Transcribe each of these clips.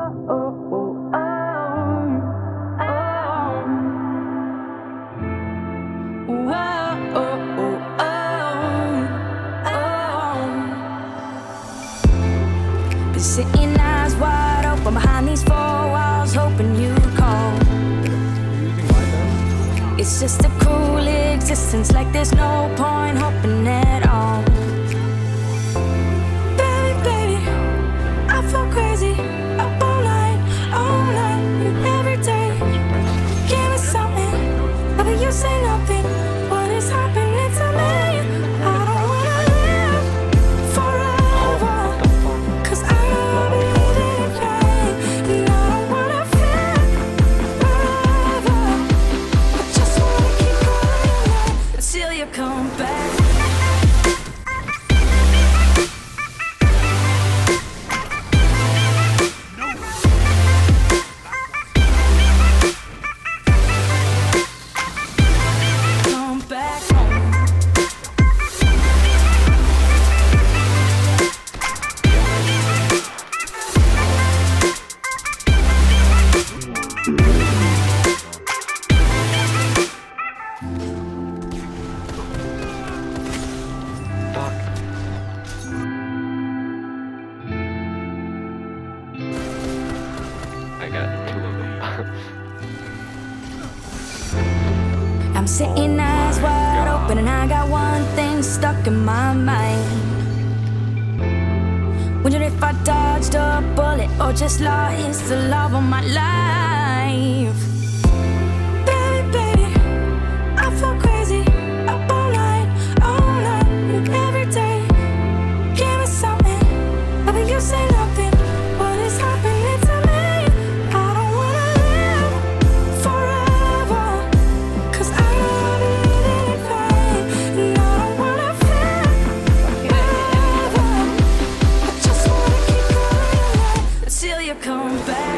Been sitting eyes wide open behind these four walls, hoping you'd call. It's just a cool existence, like there's no point hoping at all. Baby, baby, I feel crazy up all night, and every day. Give me something, but you say nothing. What is happening to me? I don't wanna live forever, 'cause I know I'll be in pain, and I don't wanna feel forever. I just wanna keep going until you come back. Come back home. I got two of them. I'm sitting eyes wide open, and I got one thing stuck in my mind. Wondering if I dodged a bullet or just lost the love of my life. Baby, baby, I feel crazy up all night, and every day. Give me something, but you say nothing. What is happening to me? I don't wanna live forever, 'cause I know I'll be in pain, and I don't wanna feel forever. I just wanna keep going until you come back.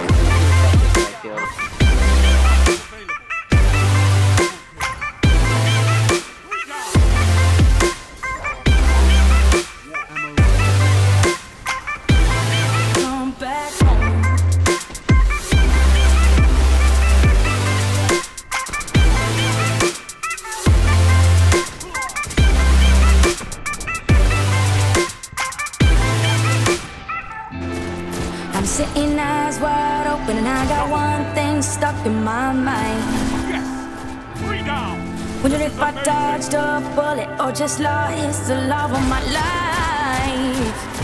Come back home. I'm sitting eyes wide open, and I got one thing stuck in my mind. Wondering if I dodged a bullet or just lost the love of my life.